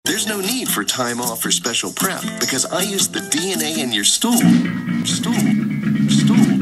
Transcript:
There's no need for time off or special prep because I use the DNA in your stool. Stool.